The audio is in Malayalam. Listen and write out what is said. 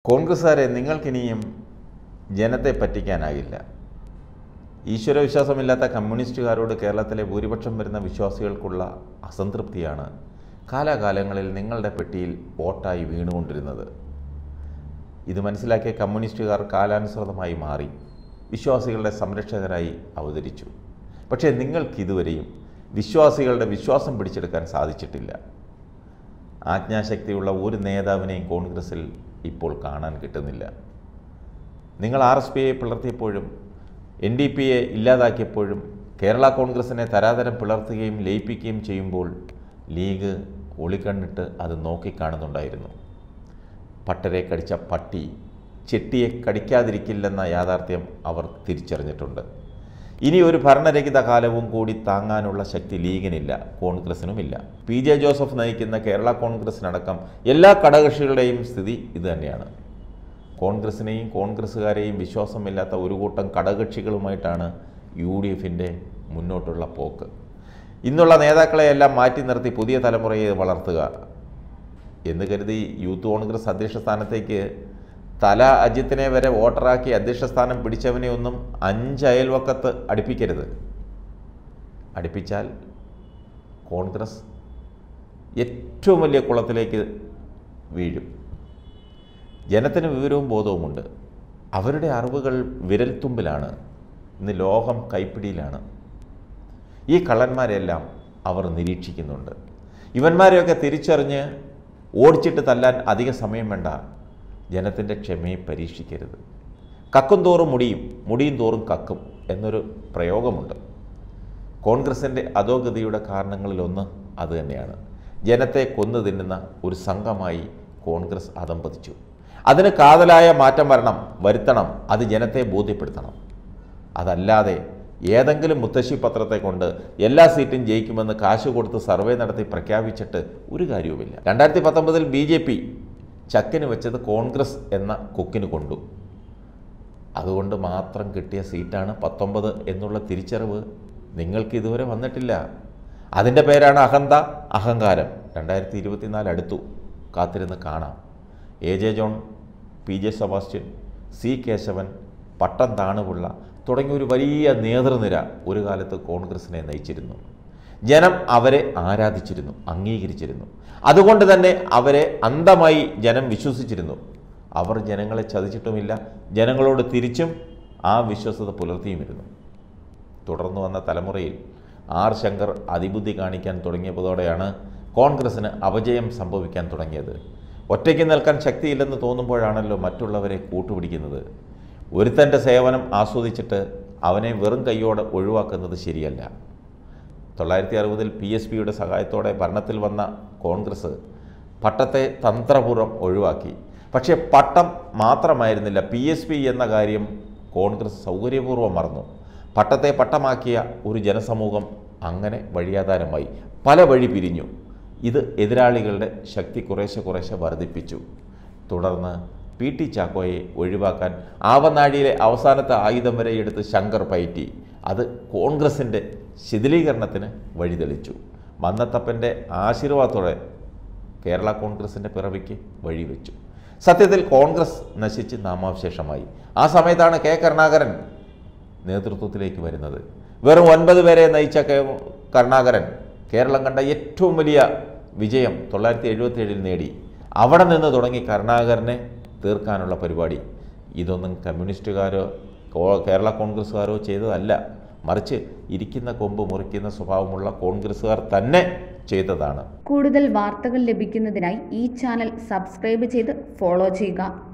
കോൺഗ്രസ്സുകാരെ, നിങ്ങൾക്കിനിയും ജനത്തെ പറ്റിക്കാനാകില്ല. ഈശ്വരവിശ്വാസമില്ലാത്ത കമ്മ്യൂണിസ്റ്റുകാരോട് കേരളത്തിലെ ഭൂരിപക്ഷം വരുന്ന വിശ്വാസികൾക്കുള്ള അസംതൃപ്തിയാണ് കാലാകാലങ്ങളിൽ നിങ്ങളുടെ പെട്ടിയിൽ വോട്ടായി വീണുകൊണ്ടിരുന്നത്. ഇത് മനസ്സിലാക്കിയ കമ്മ്യൂണിസ്റ്റുകാർ കാലാനുസൃതമായി മാറി വിശ്വാസികളുടെ സംരക്ഷകരായി അവതരിച്ചു. പക്ഷേ നിങ്ങൾക്കിതുവരെയും വിശ്വാസികളുടെ വിശ്വാസം പിടിച്ചെടുക്കാൻ സാധിച്ചിട്ടില്ല. ആജ്ഞാശക്തിയുള്ള ഒരു നേതാവിനെയും കോൺഗ്രസിൽ ഇപ്പോൾ കാണാൻ കിട്ടുന്നില്ല. നിങ്ങൾ RSPയെ പിളർത്തിയപ്പോഴും NDPയെ ഇല്ലാതാക്കിയപ്പോഴും കേരള കോൺഗ്രസിനെ തരാതരം പിളർത്തുകയും ലയിപ്പിക്കുകയും ചെയ്യുമ്പോൾ ലീഗ് ഒളിക്കണ്ണിട്ട് അത് നോക്കിക്കാണുന്നുണ്ടായിരുന്നു. പട്ടരെ കടിച്ച പട്ടി ചെട്ടിയെ കടിക്കാതിരിക്കില്ലെന്ന യാഥാർത്ഥ്യം അവർ തിരിച്ചറിഞ്ഞിട്ടുണ്ട്. ഇനി ഒരു ഭരണരഹിത കാലവും കൂടി താങ്ങാനുള്ള ശക്തി ലീഗിനില്ല, കോൺഗ്രസിനുമില്ല. PJ ജോസഫ് നയിക്കുന്ന കേരള കോൺഗ്രസിനടക്കം എല്ലാ ഘടകകക്ഷികളുടെയും സ്ഥിതി ഇതുതന്നെയാണ്. കോൺഗ്രസിനെയും കോൺഗ്രസ്സുകാരെയും വിശ്വാസമില്ലാത്ത ഒരു കൂട്ടം ഘടകകക്ഷികളുമായിട്ടാണ് UDFൻ്റെ മുന്നോട്ടുള്ള പോക്ക്. ഇന്നുള്ള നേതാക്കളെയെല്ലാം മാറ്റി നിർത്തി പുതിയ തലമുറയെ വളർത്തുക എന്ന് കരുതി യൂത്ത് കോൺഗ്രസ് അധ്യക്ഷ സ്ഥാനത്തേക്ക് തല അജിത്തിനെ വരെ വോട്ടറാക്കി അധ്യക്ഷ സ്ഥാനം പിടിച്ചവനെ ഒന്നും 5 അയൽവക്കത്ത് അടുപ്പിക്കരുത്. അടുപ്പിച്ചാൽ കോൺഗ്രസ് ഏറ്റവും വലിയ കുളത്തിലേക്ക് വീഴും. ജനത്തിന് വിവരവും ബോധവുമുണ്ട്. അവരുടെ അറിവുകൾ വിരൽത്തുമ്പിലാണ്. ഇന്ന് ലോകം കൈപ്പിടിയിലാണ്. ഈ കള്ളന്മാരെല്ലാം അവർ നിരീക്ഷിക്കുന്നുണ്ട്. ഇവന്മാരെയൊക്കെ തിരിച്ചറിഞ്ഞ് ഓടിച്ചിട്ട് തല്ലാൻ അധിക സമയം വേണ്ട. ജനത്തിൻ്റെ ക്ഷമയെ പരീക്ഷിക്കരുത്. കക്കും തോറും മുടിയും, മുടിയും തോറും കക്കും എന്നൊരു പ്രയോഗമുണ്ട്. കോൺഗ്രസിൻ്റെ അധോഗതിയുടെ കാരണങ്ങളിലൊന്ന് അതുതന്നെയാണ്. ജനത്തെ കൊന്നു തിന്നുന്ന ഒരു സംഘമായി കോൺഗ്രസ് അധംപതിച്ചു. അതിന് കാതലായ മാറ്റം വരുത്തണം. അത് ജനത്തെ ബോധ്യപ്പെടുത്തണം. അതല്ലാതെ ഏതെങ്കിലും മുത്തശ്ശി പത്രത്തെ കൊണ്ട് എല്ലാ സീറ്റും ജയിക്കുമെന്ന് കാശ് കൊടുത്ത് സർവേ നടത്തി പ്രഖ്യാപിച്ചിട്ട് ഒരു കാര്യവുമില്ല. 2019 BJP ചക്കിന് വെച്ചത് കോൺഗ്രസ് എന്ന കൊക്കിന് കൊണ്ടു. അതുകൊണ്ട് മാത്രം കിട്ടിയ സീറ്റാണ് 19 എന്നുള്ള തിരിച്ചറിവ് നിങ്ങൾക്ക് ഇതുവരെ വന്നിട്ടില്ല. അതിൻ്റെ പേരാണ് അഹന്ത, അഹങ്കാരം. 2024 അടുത്തു, കാത്തിരുന്ന് കാണാം. AJ John, PJ Sebastian, C Keshavan, Pattom Thanu Pillai തുടങ്ങിയ ഒരു വലിയ നേതൃനിര ഒരു കാലത്ത് കോൺഗ്രസിനെ നയിച്ചിരുന്നു. ജനം അവരെ ആരാധിച്ചിരുന്നു, അംഗീകരിച്ചിരുന്നു. അതുകൊണ്ട് തന്നെ അവരെ അന്ധമായി ജനം വിശ്വസിച്ചിരുന്നു. അവർ ജനങ്ങളെ ചതിച്ചിട്ടുമില്ല. ജനങ്ങളോട് തിരിച്ചും ആ വിശ്വസത പുലർത്തിയുമിരുന്നു. തുടർന്നു വന്ന തലമുറയിൽ R ശങ്കർ അതിബുദ്ധി കാണിക്കാൻ തുടങ്ങിയതോടെയാണ് കോൺഗ്രസിന് അപജയം സംഭവിക്കാൻ തുടങ്ങിയത്. ഒറ്റയ്ക്ക് നിൽക്കാൻ ശക്തിയില്ലെന്ന് തോന്നുമ്പോഴാണല്ലോ മറ്റുള്ളവരെ കൂട്ടുപിടിക്കുന്നത്. ഒരുത്തൻ്റെ സേവനം ആസ്വദിച്ചിട്ട് അവനെ വെറും കൈയോടെ ഒഴിവാക്കുന്നത് ശരിയല്ല. 1960 PSPയുടെ സഹായത്തോടെ ഭരണത്തിൽ വന്ന കോൺഗ്രസ് പട്ടത്തെ തന്ത്രപൂർവ്വം ഒഴിവാക്കി. പക്ഷേ പട്ടം മാത്രമായിരുന്നില്ല, PSP എന്ന കാര്യം കോൺഗ്രസ് സൗകര്യപൂർവ്വം മറന്നു. പട്ടത്തെ പട്ടമാക്കിയ ഒരു ജനസമൂഹം അങ്ങനെ വഴിയാധാരമായി പല വഴി പിരിഞ്ഞു. ഇത് എതിരാളികളുടെ ശക്തി കുറേശ്ശെ വർദ്ധിപ്പിച്ചു. തുടർന്ന് PT ചാക്കോയെ ഒഴിവാക്കാൻ ആവനാഴിയിലെ അവസാനത്തെ ആയുധം വരെ എടുത്ത് ശങ്കർ പയറ്റി. അത് കോൺഗ്രസിൻ്റെ ശിഥിലീകരണത്തിന് വഴിതെളിച്ചു. മന്നത്തപ്പൻ്റെ ആശീർവാദത്തോടെ കേരള കോൺഗ്രസിൻ്റെ പിറവിക്ക് വഴിവെച്ചു. സത്യത്തിൽ കോൺഗ്രസ് നശിച്ച് നാമാവശേഷമായി. ആ സമയത്താണ് K കരുണാകരൻ നേതൃത്വത്തിലേക്ക് വരുന്നത്. വെറും 9 പേരെ നയിച്ച കരുണാകരൻ കേരളം കണ്ട ഏറ്റവും വലിയ വിജയം 1977 നേടി. അവിടെ നിന്ന് തുടങ്ങി കരുണാകരനെ തീർക്കാനുള്ള പരിപാടി. ഇതൊന്നും കമ്മ്യൂണിസ്റ്റുകാരോ കേരള കോൺഗ്രസ്സുകാരോ ചെയ്തതല്ല, മറിച്ച് ഇരിക്കുന്ന കൊമ്പ് മുറിക്കുന്ന സ്വഭാവമുള്ള കോൺഗ്രസ്സുകാർ തന്നെ ചെയ്തതാണ്. കൂടുതൽ വാർത്തകൾ ലഭിക്കുന്നതിനായി ഈ ചാനൽ സബ്സ്ക്രൈബ് ചെയ്ത് ഫോളോ ചെയ്യുക.